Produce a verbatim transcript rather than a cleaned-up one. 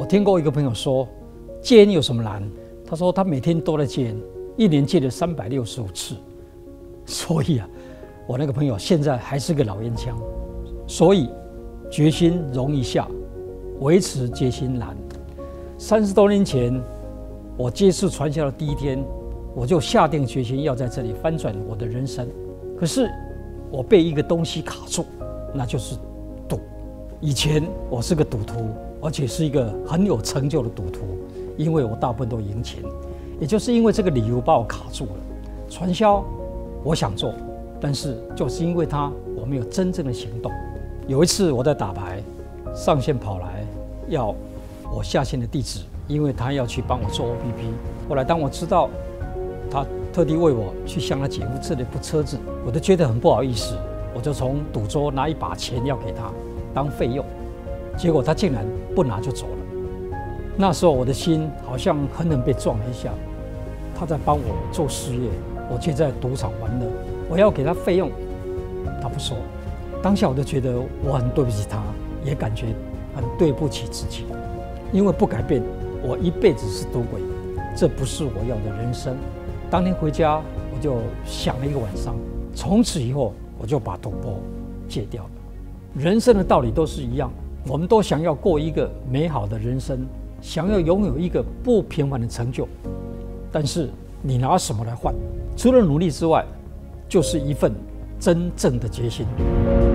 听过一个朋友说，戒烟有什么难？他说他每天都在戒烟，一年戒了三百六十五次。所以啊，我那个朋友现在还是个老烟枪。所以决心容易下，维持戒心难。三十多年前，我接触传销的第一天，我就下定决心要在这里翻转我的人生。可是我被一个东西卡住，那就是赌。以前我是个赌徒，而且是一个很有成就的赌徒，因为我大部分都赢钱。也就是因为这个理由把我卡住了。传销我想做，但是就是因为它，我没有真正的行动。有一次我在打牌，上线跑来要我下线的地址，因为他要去帮我做 O P P。后来当我知道他特地为我去向他姐夫这里部车子，我都觉得很不好意思，我就从赌桌拿一把钱要给他当费用，结果他竟然不拿就走了。那时候我的心好像狠狠被撞了一下，他在帮我做事业，我却在赌场玩乐，我要给他费用，他不收。当下我就觉得我很对不起他，也感觉很对不起自己，因为不改变，我一辈子是赌鬼，这不是我要的人生。当天回家，我就想了一个晚上，从此以后我就把赌博戒掉了。人生的道理都是一样，我们都想要过一个美好的人生，想要拥有一个不平凡的成就，但是你拿什么来换？除了努力之外，就是一份真正的决心。